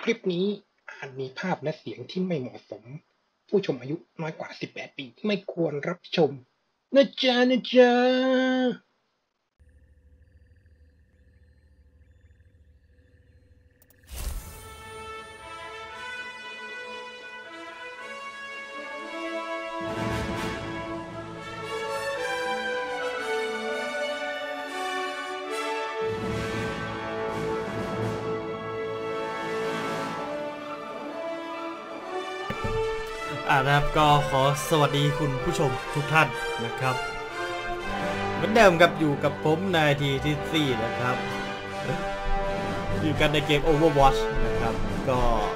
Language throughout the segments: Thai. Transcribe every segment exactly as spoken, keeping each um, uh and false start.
คลิปนี้อาจมีภาพและเสียงที่ไม่เหมาะสมผู้ชมอายุน้อยกว่าสิบแปดปีไม่ควรรับชมนะจ๊ะนะจ๊ะอ่านะครับก็ขอสวัสดีคุณผู้ชมทุกท่านนะครับเหมือนเดิมกับอยู่กับผมนายทีที่สี่นะครับอยู่กันในเกม Overwatch นะครับก็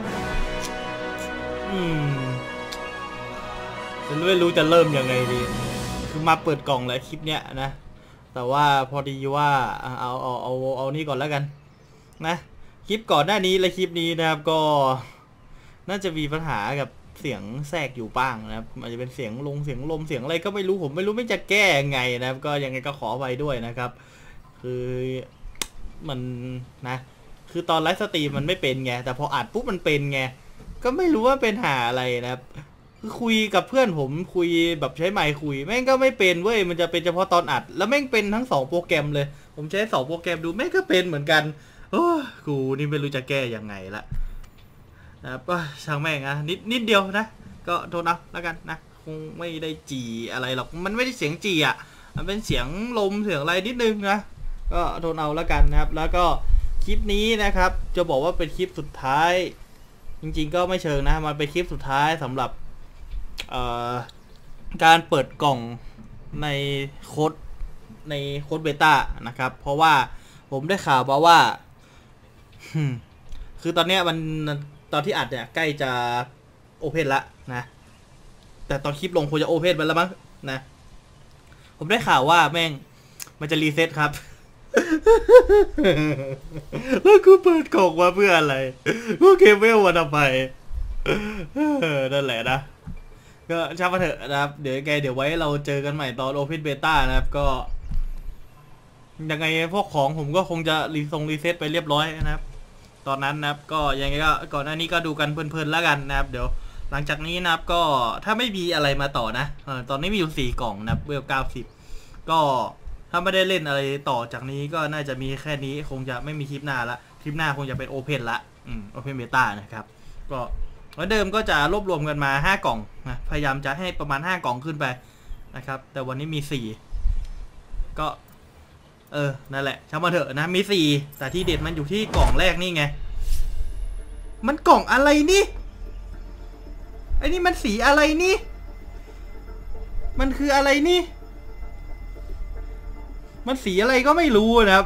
อืมจะไม่รู้จะเริ่มยังไงดีคือมาเปิดกล่องแล้วคลิปเนี้ยนะแต่ว่าพอดีว่าเอาเอาเอาเอานี่ก่อนแล้วกันนะคลิปก่อนหน้านี้และคลิปนี้นะครับก็น่าจะมีปัญหากับเสียงแทรกอยู่บ้างนะครับอาจจะเป็นเสียงลงเสียงลมเสียงอะไรก็ไม่รู้ผมไม่รู้ไม่จะแก้ไงนะครับก็ยังไงก็ขอไปด้วยนะครับคือมันนะคือตอนไลฟ์สตรีมมันไม่เป็นไงแต่พออัดปุ๊บมันเป็นไงก็ไม่รู้ว่าเป็นหาอะไรนะครับคือคุยกับเพื่อนผมคุยแบบใช้ไมค์คุยแม่งก็ไม่เป็นเว้ยมันจะเป็นเฉพาะตอนอัดแล้วแม่งเป็นทั้งสองโปรแกรมเลยผมใช้สองโปรแกรมดูแม่งก็เป็นเหมือนกันโอ้กูนี่ไม่รู้จะแก้ยังไงละนะครับก็ช่างแม่งนะนิดนิดเดียวนะก็โทษนะแล้วกันนะคงไม่ได้จีอะไรหรอกมันไม่ได้เสียงจีอ่ะมันเป็นเสียงลมเสียงอะไรนิดนึงนะก็โทษเอาแล้วกันนะครับแล้วก็คลิปนี้นะครับจะบอกว่าเป็นคลิปสุดท้ายจริงๆก็ไม่เชิงนะมันเป็นคลิปสุดท้ายสำหรับการเปิดกล่องในโค้ดในโค้ดเบต้านะครับเพราะว่าผมได้ข่าวมาว่าคือตอนนี้มันตอนที่อัดเนี่ยใกล้จะโอเพนละนะแต่ตอนคลิปลงควรจะโอเพนไปแล้วมั้งนะผมได้ข่าวว่าแม่งมันจะรีเซ็ตครับแล้วกูเปิดกล่องมาเพื่ออะไรกูเกมเวลวันทำไมนั่นแหละนะก็ช่างมาเถอะนะครับเดี๋ยวไงเดี๋ยวไว้เราเจอกันใหม่ตอนโอเพนเบต้านะครับก็ยังไงพวกของผมก็คงจะรีทรงรีเซ็ตไปเรียบร้อยนะครับตอนนั้นนะครับก็ยังไงก็ก่อนหน้านี้ก็ดูกันเพลินๆแล้วกันนะครับเดี๋ยวหลังจากนี้นะครับก็ถ้าไม่มีอะไรมาต่อนะเออตอนนี้มีอยู่สี่กล่องนะเวลเก้าสิบก็ถ้าไม่ได้เล่นอะไรต่อจากนี้ก็น่าจะมีแค่นี้คงจะไม่มีคลิปหน้าละคลิปหน้าคงจะเป็นโอเพนละอืมโอเพนเบต้านะครับก็เหมือนเดิมก็จะรวบรวมกันมาห้ากล่องนะพยายามจะให้ประมาณห้ากล่องขึ้นไปนะครับแต่วันนี้มีสี่ก็เออนั่นแหละช่างมาเถอะนะมีสี่แต่ที่เด็ดมันอยู่ที่กล่องแรกนี่ไงมันกล่องอะไรนี่ไอ้นี่มันสีอะไรนี่มันคืออะไรนี่มันสีอะไรก็ไม่รู้นะครับ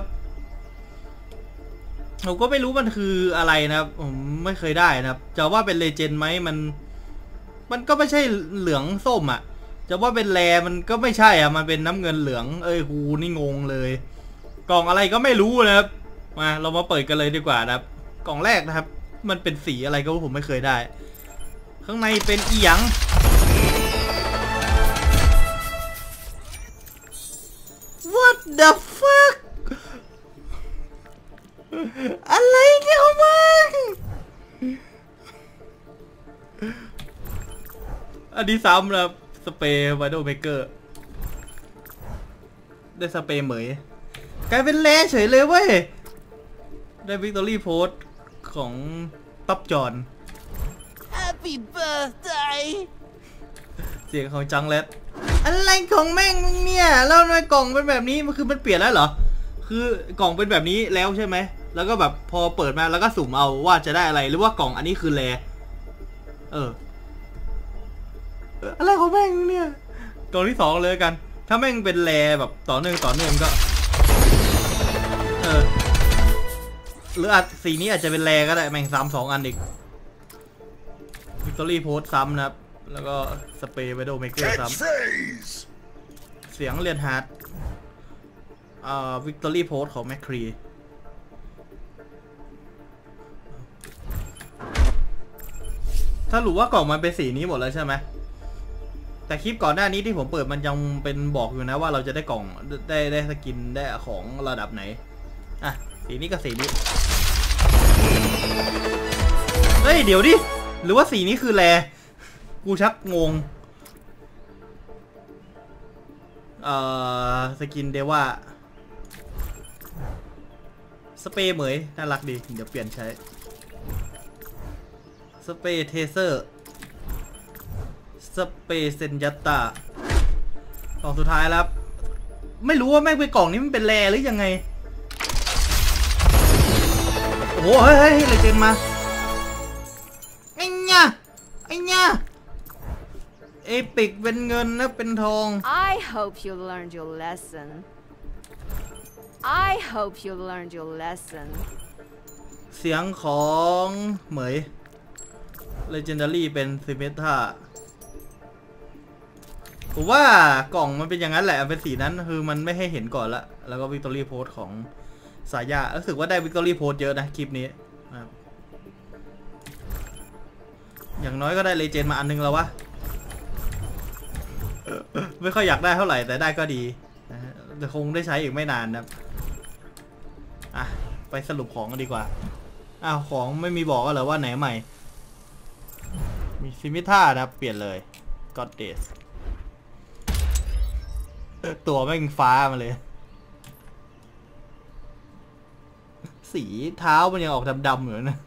ผมก็ไม่รู้มันคืออะไรนะครับผมไม่เคยได้นะครับจะว่าเป็นเลเจนด์ไหมมันมันก็ไม่ใช่เหลืองส้มอ่ะจะว่าเป็นแรมันก็ไม่ใช่อ่ะมันเป็นน้ำเงินเหลืองเอ้ยกูนี่งงเลยกล่องอะไรก็ไม่รู้นะครับมาเรามาเปิดกันเลยดีกว่านะครับกล่องแรกนะครับมันเป็นสีอะไรก็ผมไม่เคยได้ข้างในเป็นอีหยัง What the fuck อะไรเนี่ยมึงอันนี้ซ้ำนะครับสเปรย์ไวโดเมเกอร์ได้สเปรย์เหมยกลายเป็นแร่เฉยเลยเว้ยได้วิกตอรี่โพสของตับจอน Happy birthday เสียงของจังเลตอะไรของแม่งเนี่ยแล้วทำไมกล่องเป็นแบบนี้มันคือมันเปลี่ยนแล้วเหรอคือกล่องเป็นแบบนี้แล้วใช่ไหมแล้วก็แบบพอเปิดมาแล้วก็สุ่มเอาว่าจะได้อะไรหรือว่ากล่องอันนี้คือแรเอออะไรของแม่งเนี่ยกล่องที่สองเลยกันถ้าแม่งเป็นแรแบบต่อเนื่องต่อเนื่องก็เออหรืออาจสีนี้อาจจะเป็นแรก็ได้แม่งซ้ำสองอันอีกวิกตอรี่โพสซ้ำนะครับแล้วก็สเปรย์ไวโดเมเกอร์ซ้ำเสียงเรียนฮาร์ดอ่าวิกตอรี่โพสของแมคครีถ้ารู้ว่ากล่องมันเป็นสีนี้หมดแล้วใช่ไหมแต่คลิปก่อนหน้านี้ที่ผมเปิดมันยังเป็นบอกอยู่นะว่าเราจะได้กล่องได้ได้สกินได้ของระดับไหนอ่ะสีนี้กับสีนี้เฮ้ยเดี๋ยวดิหรือว่าสีนี้คือแรกูชักงงเอ่อสกินเดว่าสเปรย์เหมยน่ารักดีเดี๋ยวเปลี่ยนใช้สเปรย์เทเซอร์สเปรย์เซนยัตตากล่องสุดท้ายแล้วไม่รู้ว่าแม่งเป็นกล่องนี้มันเป็นแรหรือยังไงโอ้โหเฮ้ยเฮ้ยอะไรเจนมาไอ้เนี่ยไอ้เนี่ยเอปิกเป็นเงินนะเป็นทอง I hope you learned your lesson I hope you learned your lesson เสียงของเหมย Legendary เป็นซิเมธาผมว่ากล่องมันเป็นอย่างนั้นแหละเป็นสีนั้นคือมันไม่ให้เห็นก่อนละแล้วก็วิกตอรี่โพสของสายารู้สึกว่าได้วิกตอรี่โพสเยอะนะคลิปนี้นะครับอย่างน้อยก็ได้เลเจนด์มาอันนึงแล้ววะไม่ค่อยอยากได้เท่าไหร่แต่ได้ก็ดีนะฮะจะคงได้ใช้อีกไม่นานนะอ่ะไปสรุปของกันดีกว่าอ้าวของไม่มีบอกเหรอว่าไหนใหม่มีซิมิท่านะเปลี่ยนเลยก็อดเดสตัวแม่งฟ้ามาเลยสีเท้ามันยังออกดำๆอยู่นะ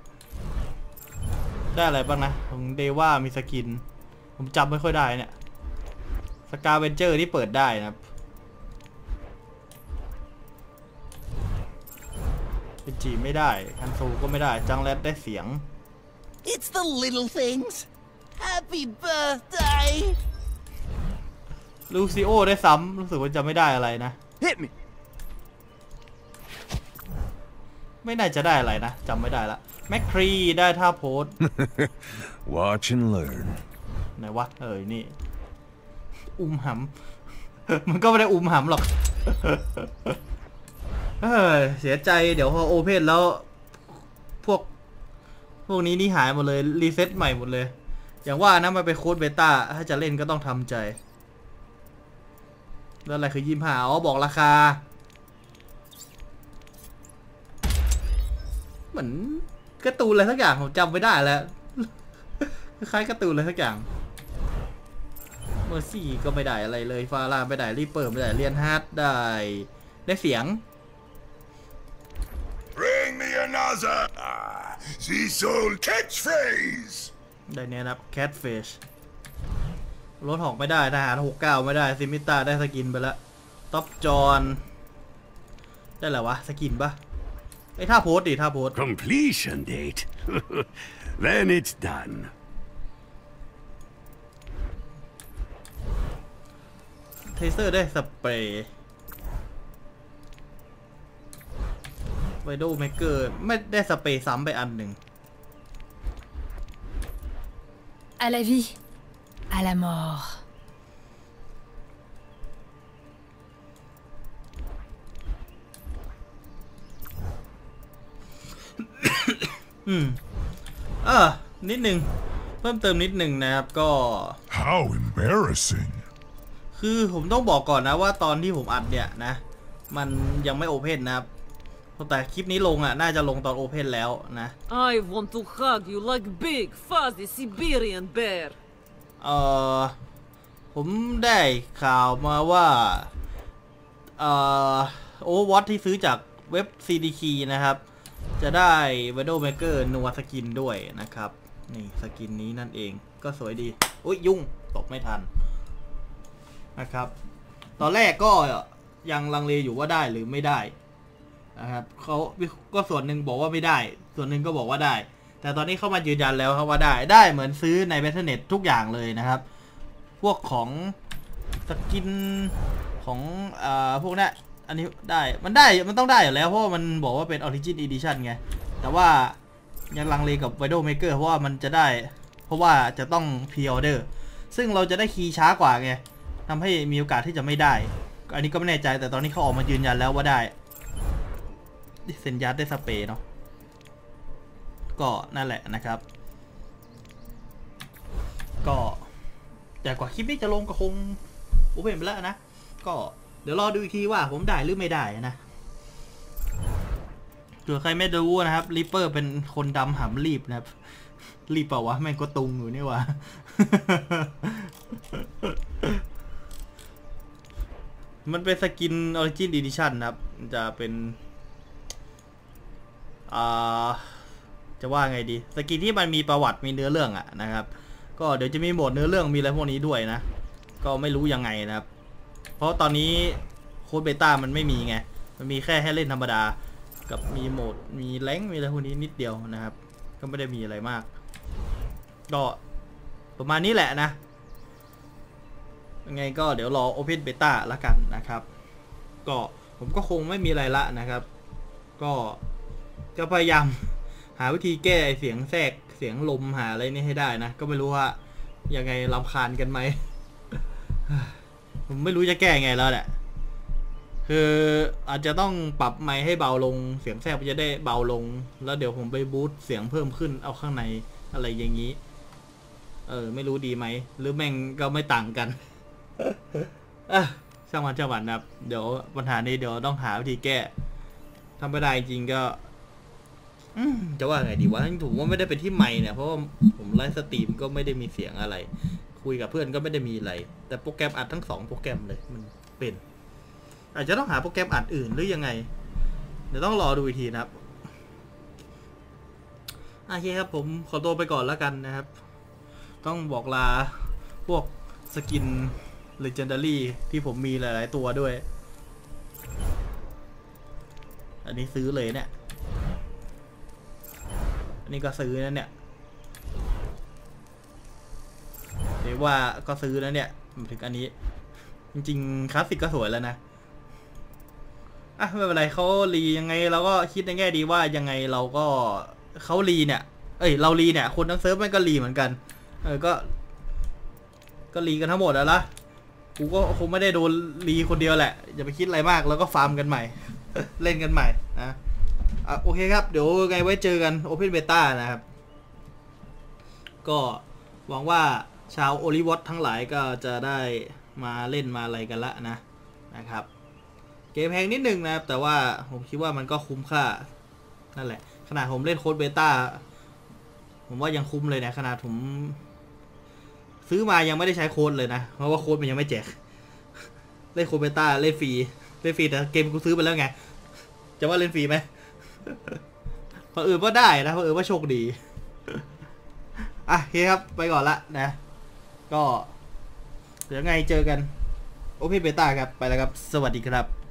ได้อะไรบ้างนะของเดว่ามีสกินผมจำไม่ค่อยได้เนี่ยสกาเวนเจอร์ที่เปิดได้นะครับเป็นจีไม่ได้ฮันซูก็ไม่ได้จังแรดได้เสียง It's the little things. Happy birthday. ลูซิโอได้ซ้ำรู้สึกว่าจะไม่ได้อะไรนะ Hit me. ไม่น่าจะได้อะไรนะจำไม่ได้ละแมคครีได้ท่าโพส Watch and learn. ไหนวะเอ้ยนี่อุ้มหำ มันก็ไม่ได้อุ้มหำหรอก เฮ้ยเสียใจเดี๋ยวพอโอเพนแล้วพวกพวกนี้นี่หายหมดเลยรีเซ็ตใหม่หมดเลยอย่างว่านะมันเป็นโค้ดเบต้าถ้าจะเล่นก็ต้องทำใจแล้วอะไรคือยี่สิบห้าอ๋อบอกราคาเหมือนการ์ตูนอะไรสักอย่างผมจำไม่ได้แล้ว คล้ายการ์ตูนอะไรสักอย่างเมอร์ซี่ก็ไม่ได้อะไรเลยฟาร่าไม่ได้รีเปิร์ไม่ได้เรียนฮาร์ดได้ได้เสียง Bring me another. Ah, the soul catchphrase. ได้เนี่ยนะแคทเฟชรถหอกไม่ได้ทหารหกเก้าไม่ได้ซิมิต้าได้สกินไปแล้วท็อปจอนได้แหละวะสกินปะไอ้ท่าโพสดิท่าโพส Completion date. Then it's done. เทเซอร์ได้สเปรย์ไวโดเมเกอร์ไม่ได้สเปรย์ซ้ำไปอันหนึ่ง À la vie, à la mort. อืมเออนิดหนึ่งเพิ่มเติมนิดหนึ่งนะครับก็ How embarrassing. คือผมต้องบอกก่อนนะว่าตอนที่ผมอัดเนี่ยนะมันยังไม่โอเพนนะครับแต่คลิปนี้ลงอ่ะน่าจะลงตอนโอเพนแล้วนะ I want to hug you like big, fuzzy Siberian bear. เอ่อผมได้ข่าวมาว่าเอ่อโอเวอร์วอทที่ซื้อจากเว็บ ซี ดี Key นะครับจะได้ Widowmaker นัวสกินด้วยนะครับนี่สกินนี้นั่นเองก็สวยดีอุ้ยยุ่งตกไม่ทันนะครับตอนแรกก็ยังลังเลอยู่ว่าได้หรือไม่ได้นะครับเขาก็ส่วนหนึ่งบอกว่าไม่ได้ส่วนหนึ่งก็บอกว่าได้แต่ตอนนี้เข้ามายืนยันแล้วครับว่าได้ได้เหมือนซื้อใน แบทเทิลเน็ต ทุกอย่างเลยนะครับพวกของสกินของอ่าพวกนี้อันนี้ได้มันได้มันต้องได้อยู่แล้วเพราะว่ามันบอกว่าเป็น Origin Edition ไงแต่ว่ายังลังเลกับ Widowmaker เพราะว่ามันจะได้เพราะว่าจะต้อง Pre-order ซึ่งเราจะได้คีย์ช้ากว่าไงทำให้มีโอกาสที่จะไม่ได้อันนี้ก็ไม่แน่ใจแต่ตอนนี้เขาออกมายืนยันแล้วว่าได้เซนยัดได้สเปรย์เนาะก็นั่นแหละนะครับก็แต่กว่าคลิปนี้จะลงก็คงโอเพนไปแล้วนะก็เดี๋ยวรอดูอีกทีว่าผมได้หรือไม่ได้นะเผื่อใครไม่รู้นะครับริปเปอร์เป็นคนดำหำรีบนะครับรีบเปล่าวะแม่งก็ตุงอยู่นี่วะ มันเป็นสกิน Origin Edition นะครับจะเป็นอ่าจะว่าไงดีสกินที่มันมีประวัติมีเนื้อเรื่องอะนะครับก็เดี๋ยวจะมีโหมดเนื้อเรื่องมีอะไรพวกนี้ด้วยนะก็ไม่รู้ยังไงนะครับเพราะตอนนี้โค้ดเบต้ามันไม่มีไงมันมีแค่ให้เล่นธรรมดากับมีโหมดมีแรงค์มีอะไรพวกนี้นิดเดียวนะครับก็ไม่ได้มีอะไรมากก็ประมาณนี้แหละนะยังไงก็เดี๋ยวรอ Open Beta ละกันนะครับก็ผมก็คงไม่มีอะไรละนะครับก็จะพยายามหาวิธีแก้เสียงแทรกเสียงลมหาอะไรนี่ให้ได้นะก็ไม่รู้ว่ายังไงรำคาญกันไหม ผมไม่รู้จะแก้ไงแล้วแหละคืออาจจะต้องปรับไมค์ให้เบาลงเสียงแทรกจะได้เบาลงแล้วเดี๋ยวผมไปบูสต์เสียงเพิ่มขึ้นเอาข้างในอะไรอย่างนี้เออไม่รู้ดีไหมหรือแม่งก็ไม่ต่างกัน อ่ะช่างมันช่างมันนะครับเดี๋ยวปัญหานี้เดี๋ยวต้องหาวิธีแก้ทำไม่ได้จริงก็จะว่าไงดีวะถูกว่าไม่ได้เป็นที่ไมค์เนี่ยเพราะว่าผมไลฟ์สตรีมก็ไม่ได้มีเสียงอะไรคุยกับเพื่อนก็ไม่ได้มีอะไรแต่โปรแกรมอัดทั้งสองโปรแกรมเลยมันเป็นอาจจะต้องหาโปรแกรมอัดอื่นหรือยังไงเดี๋ยวต้องรอดูอีกทีนะครับโอเคครับผมขอตัวไปก่อนแล้วกันนะครับต้องบอกลาพวกสกิน Legendary ที่ผมมีหลายๆตัวด้วยอันนี้ซื้อเลยเนี่ยอันนี้ก็ซื้อนะเนี่ยเรียกว่าก็ซื้อนะเนี่ยถึงอันนี้จริงๆคลาสสิกก็สวยแล้วนะอ่ะไม่เป็นไรเขารียังไงเราก็คิดในแง่ดีว่ายังไงเราก็เขารีเนี่ยเอ้ยเรารีเนี่ยคนทั้งเซิร์ฟมันก็รีเหมือนกันเออก็ก็รีกันทั้งหมดแล้วละกูก็คงไม่ได้โดนรีคนเดียวแหละอย่าไปคิดอะไรมากแล้วก็ฟาร์มกันใหม่ เล่นกันใหม่นะอ่ะโอเคครับเดี๋ยวไงไว้เจอกัน Open Beta นะครับก็หวังว่าชาวโอลิวอตทั้งหลายก็จะได้มาเล่นมาอะไรกันละนะนะครับเกมแพงนิดนึงนะครับแต่ว่าผมคิดว่ามันก็คุ้มค่านั่นแหละขนาดผมเล่นโค้ดเบต้าผมว่ายังคุ้มเลยนะขนาดผมซื้อมายังไม่ได้ใช้โค้ดเลยนะเพราะว่าโค้ดมันยังไม่แจกเล่นโค้ดเบต้าเล่นฟรีเล่นฟรีแต่เกมกูซื้อไปแล้วไงจะว่าเล่นฟรีไหมเพราะเออว่าได้นะเพราะเออว่าโชคดีอ่ะโอเคครับไปก่อนละนะก็เดี๋ยวไงเจอกัน Open Beta ครับไปแล้วครับสวัสดีครับ